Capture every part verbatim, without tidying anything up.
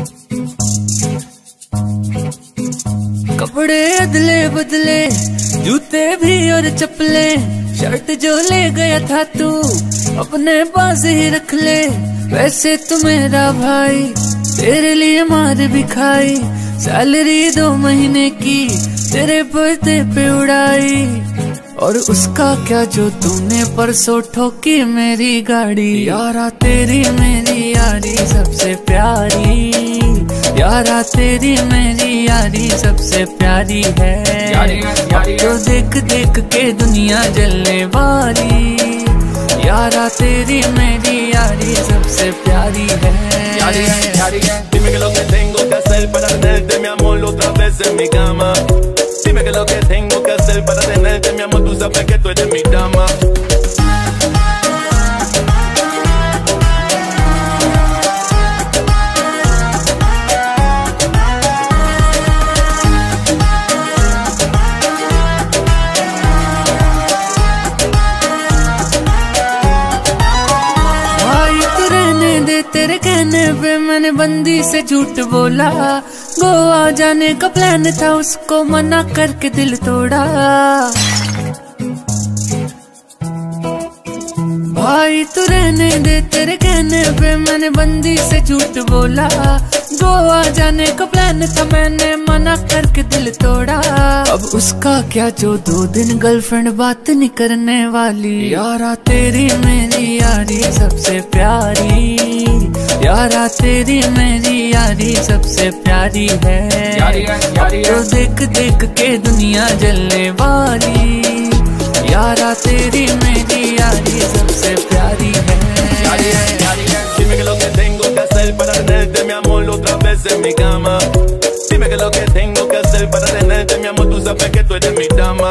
कपड़े अदले बदले, जूते भी और चप्पले, शर्ट जो ले गया था तू अपने पास ही रख ले। वैसे तू मेरा भाई, तेरे लिए मार भी खाई, सैलरी दो महीने की तेरे बर्थडे पे उड़ाई। और उसका क्या जो तूने परसों ठोकी मेरी गाड़ी। यारा तेरी मेरी यारी सबसे प्यारी, यारा तेरी मेरी यारी सबसे प्यारी है। यारी, यारी, तो देख देख के दुनिया जलने वाली, यारा तेरी मेरी यारी सबसे प्यारी है। यारी, यारी, dime que lo que tengo que hacer para tenerte mi amor otra vez en mi cama. Dime que lo que tengo que hacer para tenerte mi amor, tú sabes que tú eres mi dama. तेरे कहने पे मैंने बंदी से झूठ बोला, गोवा जाने का प्लान था उसको मना करके दिल तोड़ा। भाई तू रहने दे, तेरे कहने पे मैंने बंदी से झूठ बोला, गोवा जाने का प्लान था मैंने मना करके दिल तोड़ा। अब उसका क्या जो दो दिन गर्लफ्रेंड बात नहीं करने वाली। यारा तेरी मेरी यारी सबसे प्यारी, यारा तेरी मेरी यारी सबसे प्यारी है। यारी, यारी, तो देख देख के दुनिया जलने वाली, यारा तेरी मेरी यारी सबसे प्यारी है। यारी, यारी, dime que lo que tengo que hacer para tenerte mi amor otra vez en mi cama. Dime que lo que tengo que hacer para tenerte mi amor, tú sabes que tú eres mi dama.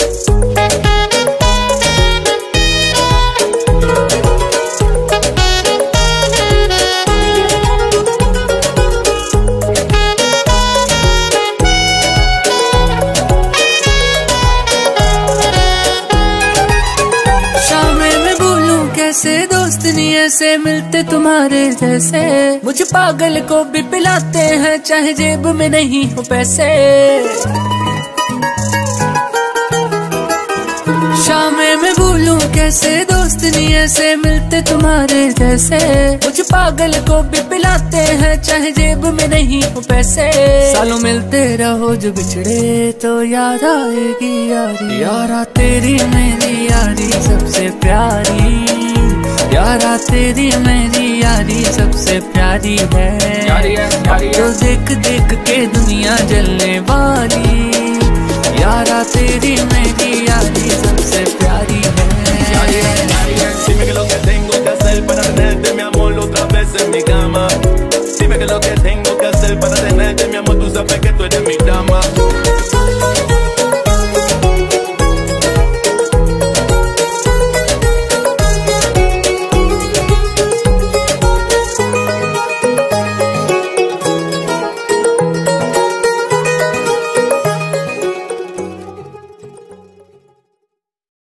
ऐसे दोस्त नहीं ऐसे मिलते तुम्हारे जैसे, मुझे पागल को भी पिलाते हैं चाहे जेब में नहीं हो पैसे। शामे में भूलूं कैसे दोस्त नहीं ऐसे मिलते तुम्हारे जैसे, मुझे पागल को भी पिलाते हैं चाहे जेब में नहीं हो पैसे। सालों मिलते रहो जो बिछड़े तो याद आएगी यारी, यारा तेरी मेरी यारी सबसे प्यारी, यारा तेरी मेरी यारी सबसे प्यारी है। यारी, यारी, तो देख देख के दुनिया जलने वाली, यारा तेरी मेरी यारी सबसे प्यारी है। यारी, यारी, dime que lo que tengo que hacer para tenerte mi amor otra vez en mi cama. Dime que lo que tengo que hacer para tenerte mi amor, tú sabes que tú eres mi dama.